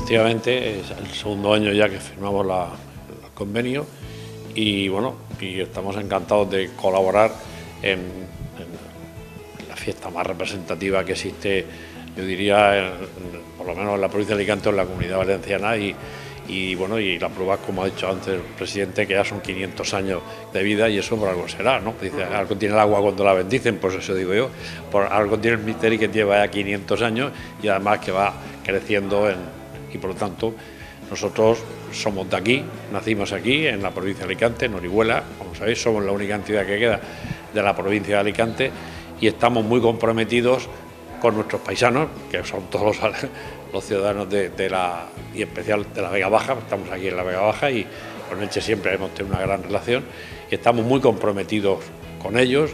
efectivamente, es el segundo año ya que firmamos el convenio y bueno, y estamos encantados de colaborar en la fiesta más representativa que existe, yo diría, por lo menos en la provincia de Alicante o en la Comunidad Valenciana y bueno, y la prueba, como ha dicho antes el presidente, que ya son 500 años de vida y eso por algo será, ¿no? Dice, algo tiene el agua cuando la bendicen, pues eso digo yo, por algo tiene el misterio que lleva ya 500 años y además que va creciendo y por lo tanto nosotros somos de aquí, nacimos aquí en la provincia de Alicante, en Orihuela, como sabéis, somos la única entidad que queda de la provincia de Alicante y estamos muy comprometidos con nuestros paisanos, que son todos los ciudadanos y especial de la Vega Baja. Estamos aquí en la Vega Baja y con Elche siempre hemos tenido una gran relación y estamos muy comprometidos con ellos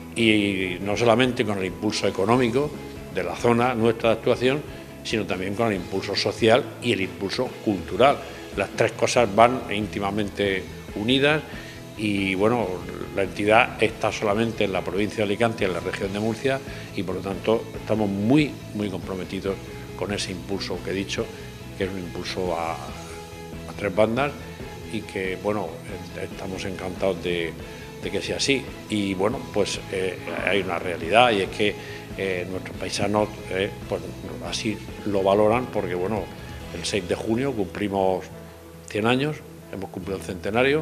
y no solamente con el impulso económico de la zona nuestra de actuación, sino también con el impulso social y el impulso cultural. Las tres cosas van íntimamente unidas y bueno, la entidad está solamente en la provincia de Alicante y en la región de Murcia y por lo tanto estamos muy comprometidos con ese impulso que he dicho, que es un impulso a tres bandas y que bueno, estamos encantados de que sea así. Y bueno, pues hay una realidad y es que nuestros paisanos pues así lo valoran porque bueno, el 6 de junio cumplimos 100 años, hemos cumplido el centenario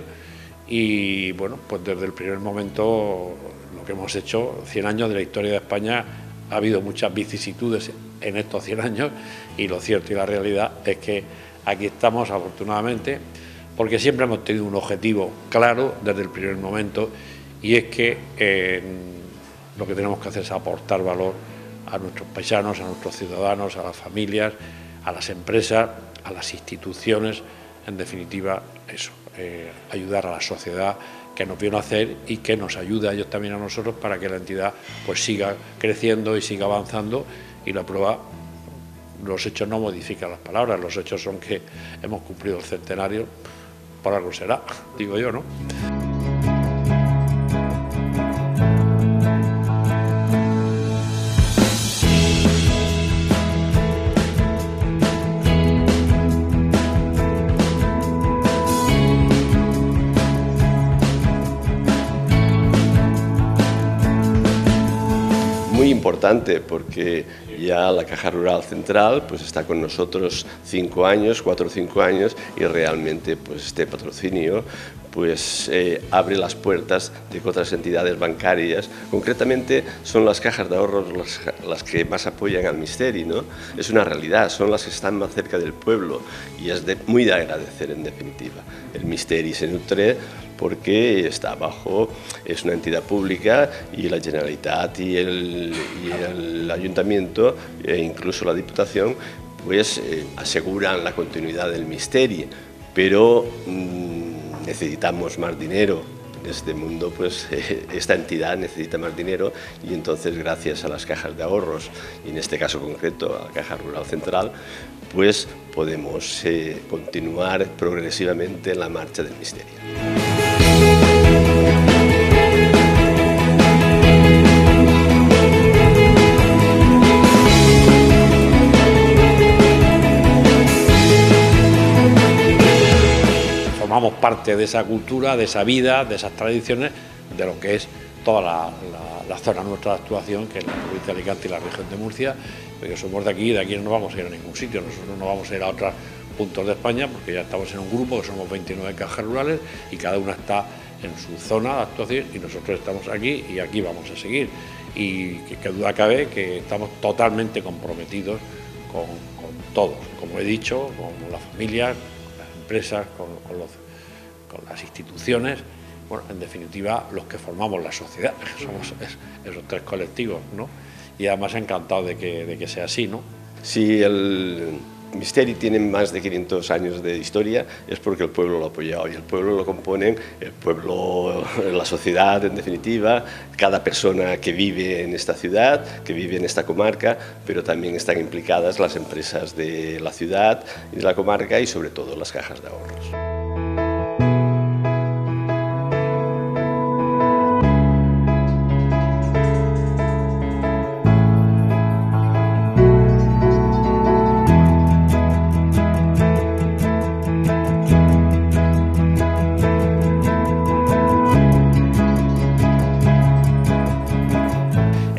y bueno, pues desde el primer momento lo que hemos hecho, 100 años de la historia de España, ha habido muchas vicisitudes en estos 100 años y lo cierto y la realidad es que aquí estamos afortunadamente porque siempre hemos tenido un objetivo claro desde el primer momento y es que lo que tenemos que hacer es aportar valor a nuestros paisanos, a nuestros ciudadanos, a las familias, a las empresas, a las instituciones, en definitiva eso, ayudar a la sociedad que nos vio nacer y que nos ayuda a ellos también a nosotros para que la entidad pues siga creciendo y siga avanzando y la prueba, los hechos no modifican las palabras, los hechos son que hemos cumplido el centenario, por algo será, digo yo, ¿no? Muy importante porque ya la Caja Rural Central pues está con nosotros 5 años, 4 o 5 años y realmente pues este patrocinio pues abre las puertas de que otras entidades bancarias, concretamente son las cajas de ahorros las que más apoyan al Misteri, ¿no? Es una realidad, son las que están más cerca del pueblo y es muy de agradecer en definitiva. El Misteri se nutre porque está abajo, es una entidad pública y la Generalitat y el Ayuntamiento e incluso la Diputación pues aseguran la continuidad del Misteri, pero necesitamos más dinero. En este mundo pues esta entidad necesita más dinero y entonces gracias a las cajas de ahorros y en este caso concreto a la Caja Rural Central pues podemos continuar progresivamente en la marcha del Misteri. Formamos parte de esa cultura, de esa vida, de esas tradiciones, de lo que es toda la zona nuestra de actuación, que es la provincia de Alicante y la región de Murcia, porque somos de aquí no nos vamos a ir a ningún sitio, nosotros no vamos a ir a otros puntos de España, porque ya estamos en un grupo, que somos 29 cajas rurales, y cada una está en su zona de actuación, y nosotros estamos aquí, y aquí vamos a seguir. Y que duda cabe que estamos totalmente comprometidos con todos, como he dicho, con las familias, con las empresas, con las instituciones, bueno, en definitiva, los que formamos la sociedad, somos esos tres colectivos, ¿no? Y además encantado de que sea así, ¿no? Sí, el Misteri tiene más de 500 años de historia, es porque el pueblo lo ha apoyado y el pueblo lo componen, el pueblo, la sociedad en definitiva, cada persona que vive en esta ciudad, que vive en esta comarca, pero también están implicadas las empresas de la ciudad y de la comarca y sobre todo las cajas de ahorros.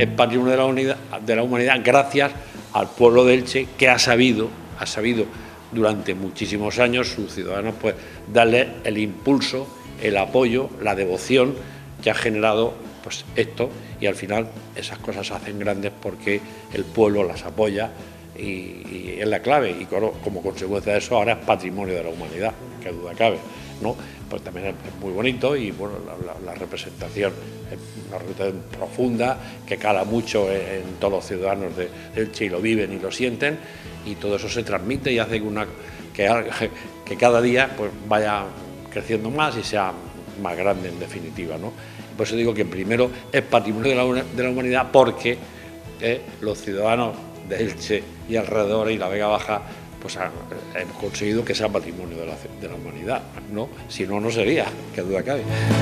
es patrimonio de la humanidad gracias al pueblo de Elche, que ha sabido durante muchísimos años sus ciudadanos pues darle el impulso, el apoyo, la devoción que ha generado pues esto, y al final esas cosas se hacen grandes porque el pueblo las apoya y es la clave, y como consecuencia de eso ahora es patrimonio de la humanidad, que duda cabe, ¿no? Pues también es muy bonito, y bueno, la representación es una representación profunda que cala mucho en todos los ciudadanos de Elche, y lo viven y lo sienten, y todo eso se transmite y hace que cada día pues vaya creciendo más y sea más grande en definitiva, ¿no? Por eso digo que primero es patrimonio de la humanidad porque los ciudadanos de Elche y alrededor y la Vega Baja pues hemos conseguido que sea patrimonio de la humanidad, ¿no? Si no, no sería, que duda cabe.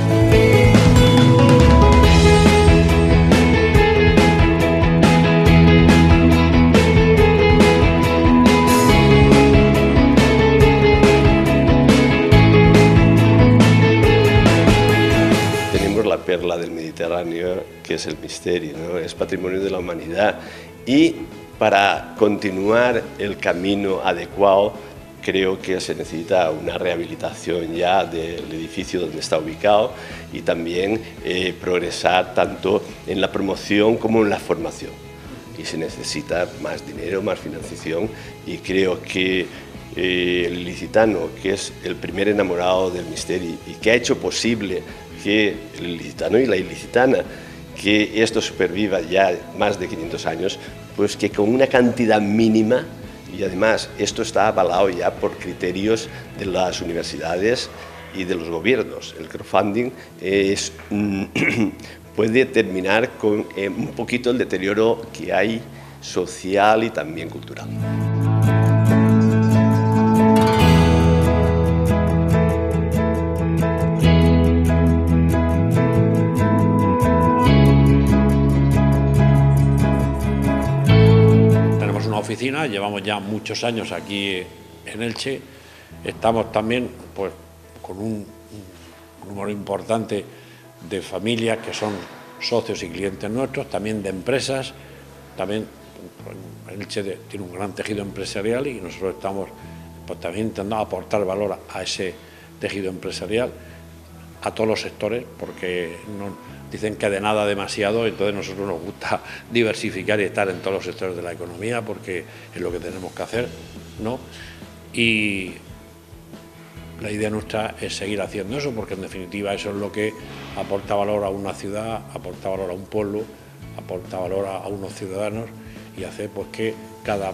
Tenemos la perla del Mediterráneo, que es el Misteri, ¿no? Es patrimonio de la humanidad, y para continuar el camino adecuado creo que se necesita una rehabilitación ya del edificio donde está ubicado, y también progresar tanto en la promoción como en la formación, y se necesita más dinero, más financiación, y creo que el ilicitano, que es el primer enamorado del Misteri y que ha hecho posible que el ilicitano y la ilicitana, que esto superviva ya más de 500 años, pues que con una cantidad mínima, y además esto está avalado ya por criterios de las universidades y de los gobiernos, el crowdfunding puede terminar con un poquito el deterioro que hay social y también cultural. Oficina, llevamos ya muchos años aquí en Elche, estamos también pues con un número importante de familias que son socios y clientes nuestros, también de empresas, también Elche tiene un gran tejido empresarial y nosotros estamos pues también intentando aportar valor a ese tejido empresarial, a todos los sectores, porque dicen que de nada demasiado, entonces nosotros nos gusta diversificar y estar en todos los sectores de la economía porque es lo que tenemos que hacer, ¿no? Y la idea nuestra es seguir haciendo eso, porque en definitiva eso es lo que aporta valor a una ciudad, aporta valor a un pueblo, aporta valor a unos ciudadanos, y hace pues que cada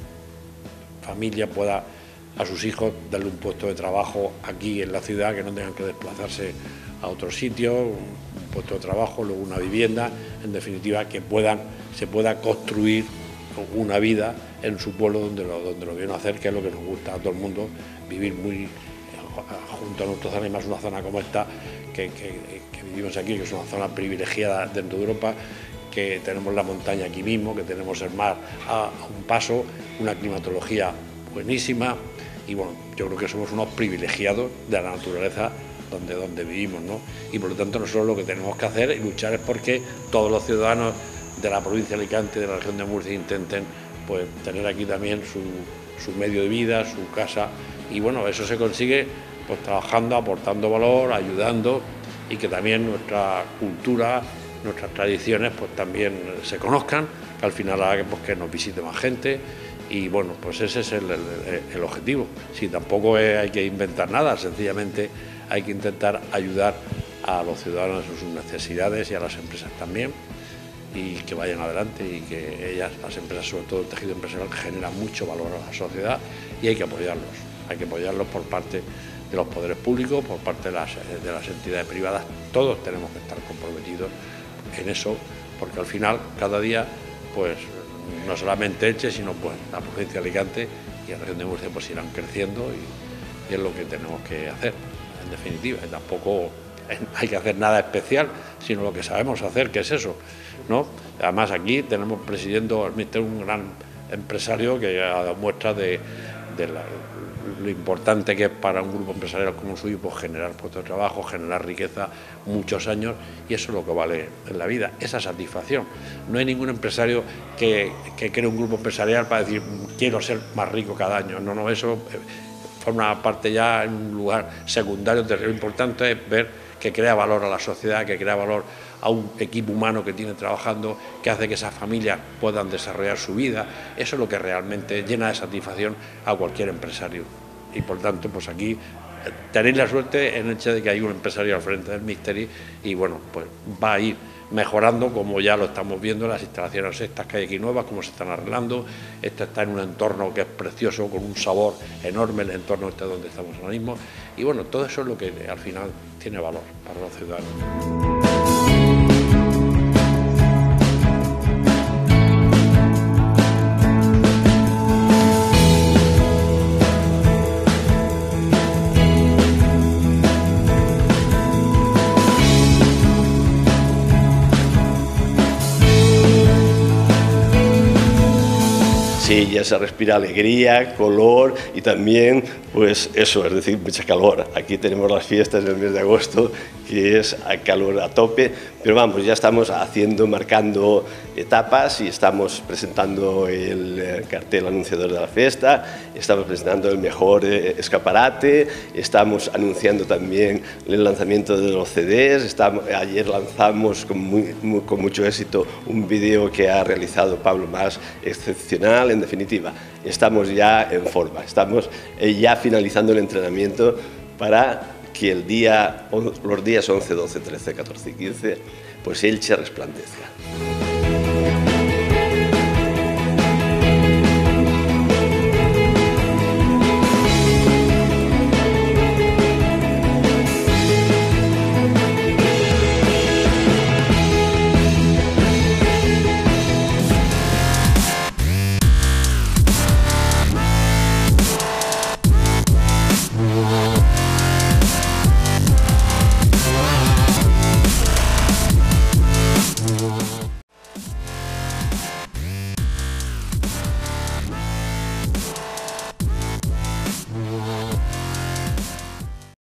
familia pueda a sus hijos darle un puesto de trabajo aquí en la ciudad, que no tengan que desplazarse a otro sitio, un puesto de trabajo, luego una vivienda, en definitiva que se pueda construir una vida en su pueblo donde lo viene a hacer, que es lo que nos gusta a todo el mundo, vivir muy junto a nuestra zona, y más una zona como esta que vivimos aquí, que es una zona privilegiada dentro de Europa, que tenemos la montaña aquí mismo, que tenemos el mar a un paso, una climatología buenísima, y bueno, yo creo que somos unos privilegiados de la naturaleza donde vivimos, ¿no? Y por lo tanto nosotros lo que tenemos que hacer y luchar es porque todos los ciudadanos de la provincia de Alicante, de la región de Murcia, intenten pues tener aquí también su medio de vida, su casa, y bueno, eso se consigue pues trabajando, aportando valor, ayudando, y que también nuestra cultura, nuestras tradiciones pues también se conozcan, que al final haga pues, que nos visite más gente. Y bueno, pues ese es el objetivo. Sí, tampoco hay que inventar nada, sencillamente hay que intentar ayudar a los ciudadanos en sus necesidades y a las empresas también, y que vayan adelante, y que ellas, las empresas, sobre todo el tejido empresarial, generan mucho valor a la sociedad, y hay que apoyarlos por parte de los poderes públicos, por parte de las entidades privadas. Todos tenemos que estar comprometidos en eso, porque al final, cada día, pues no solamente Elche, sino pues la provincia de Alicante y la región de Murcia pues irán creciendo, y es lo que tenemos que hacer, en definitiva. Y tampoco hay que hacer nada especial, sino lo que sabemos hacer, que es eso, ¿no? Además aquí tenemos presidiendo el ministerio un gran empresario que ha dado muestras de lo importante que es para un grupo empresarial como el suyo, pues generar puestos de trabajo, generar riqueza muchos años, y eso es lo que vale en la vida, esa satisfacción. No hay ningún empresario que cree un grupo empresarial para decir quiero ser más rico cada año, no, eso forma parte ya en un lugar secundario. Lo importante es ver que crea valor a la sociedad, que crea valor a un equipo humano que tiene trabajando, que hace que esas familias puedan desarrollar su vida. Eso es lo que realmente llena de satisfacción a cualquier empresario. Y por tanto, pues aquí tenéis la suerte en el hecho de que hay un empresario al frente del Misteri, y bueno, pues va a ir mejorando, como ya lo estamos viendo, las instalaciones estas que hay aquí nuevas, cómo se están arreglando. Este está en un entorno que es precioso, con un sabor enorme, el entorno este donde estamos ahora mismo, y bueno, todo eso es lo que al final tiene valor para los ciudadanos. Sí, ya se respira alegría, color y también, pues eso, es decir, mucha calor. Aquí tenemos las fiestas del mes de agosto, que es a calor a tope, pero vamos, ya estamos marcando etapas y estamos presentando el cartel anunciador de la fiesta, estamos presentando el mejor escaparate, estamos anunciando también el lanzamiento de los CDs, ayer lanzamos con mucho éxito un vídeo que ha realizado Pablo Mas, excepcional. En definitiva, estamos ya en forma, estamos ya finalizando el entrenamiento para que los días 11, 12, 13, 14 y 15, pues Elche resplandezca.